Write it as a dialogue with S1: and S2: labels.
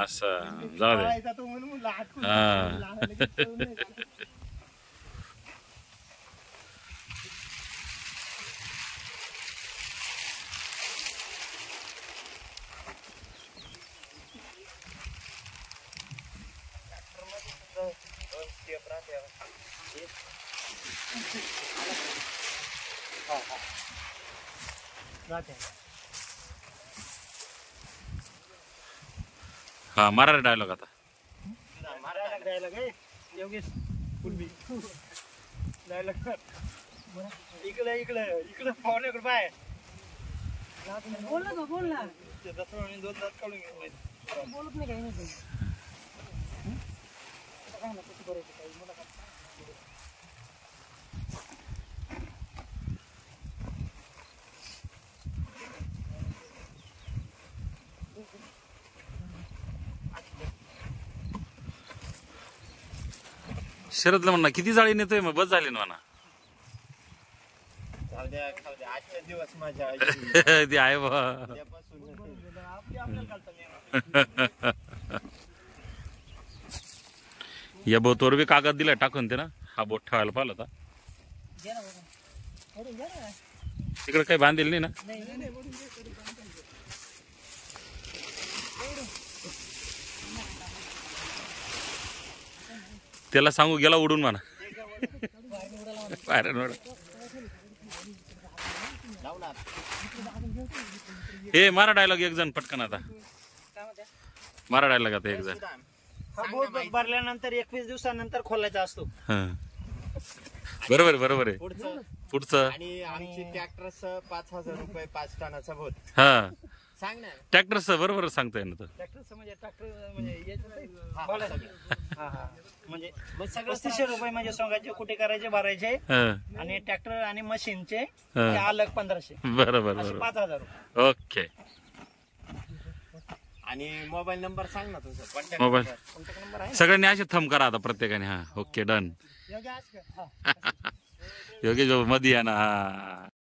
S1: असं जाऊ दे हा हा मारा रे डायलॉग आता
S2: इकडे इकडे इकडे पाहुणे इकडे बाय
S3: बोल ना बोल ना
S2: दोन दात काढून घेतले
S3: बोलत नाही काही नाही काय ना कसं करायचं काही मला काय
S1: शरदला म्हणा किती जाळी नेतोय मग बस झाली ना म्हणा
S2: खाऊ द्या आजच्या दिवस माझ्या
S1: ते आहे बा
S2: आपली आपल्याला घालता
S1: या बोतवर बी कागद दिलाय टाकून ते ना हा बोट ठेवायला पाहिलं होता
S3: घे ना बाबा अरे घे ना
S1: तिकडे काही बांधेल नाही ना
S3: नाही
S1: त्याला सांगू गेला उडून म्हणा बाहेर हे मारा डायलॉग एक जण पटकन आता मारा डायलॉग आता एक जण
S2: हा बोट भरल्यानंतर 21 दिवसानंतर खोलायचा असतो
S1: बरोबर बरोबर आहे पुढचं
S2: आणि आमची ट्रॅक्टर 5,000 रुपये 5 टनाचा बोट
S1: हा
S2: सांग ना
S1: ट्रॅक्टरचं बरोबर सांगतोय ना तो
S2: ट्रॅक्टर म्हणजे म्हणजे सगळं 300 रुपये म्हणजे सोंगाचे कुठे करायचे भरायचे आणि ट्रॅक्टर आणि मशीनचे अलग 1500
S1: बरोबर
S2: 5,000 रुपये
S1: ओके
S2: आणि मोबाईल नंबर सांग ना तुझा
S1: मोबाईल
S2: कॉन्टॅक्ट नंबर आहे
S1: सगळ्यांनी असे थंब करा आता प्रत्येकाने हा ओके डन योगेश मध्ये आहे ना